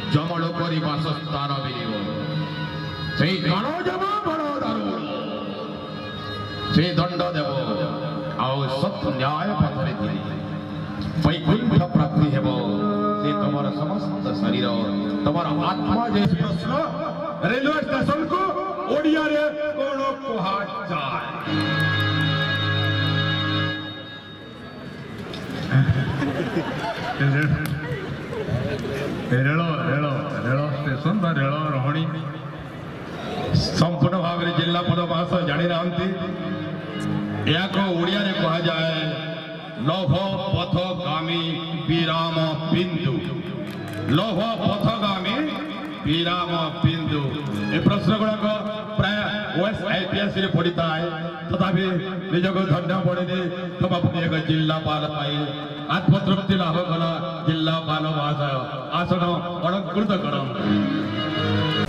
जमल करी बासस्थान मिलिब से गण जम बड़ दारू से दंड देव आउ सत न्याय पथरे वैकुंठ प्राप्ति हेब से तुम समस्त शरीर तुम आत्मा जे प्रश्न रेलवे स्टेशन को ओडिया रे कोन कहा जाय रेल रेल रेल स्टेशन बा रेल रहणी संपूर्ण भाव में जिला पदभाष जानी ना या को ओडिया रे कहा जाए लौह पथगामी विराम बिंदु लौह पथगामी विराम बिंदु ए प्रश्न गुड़ाक प्राय ओएस आईपीएस रे पढ़ता है तथापि निजक धन्य पड़े सभापति एक जिलापाल आत्मतृप्ति लाभ कला जिलापाल भाषा आसन अलंकृत कर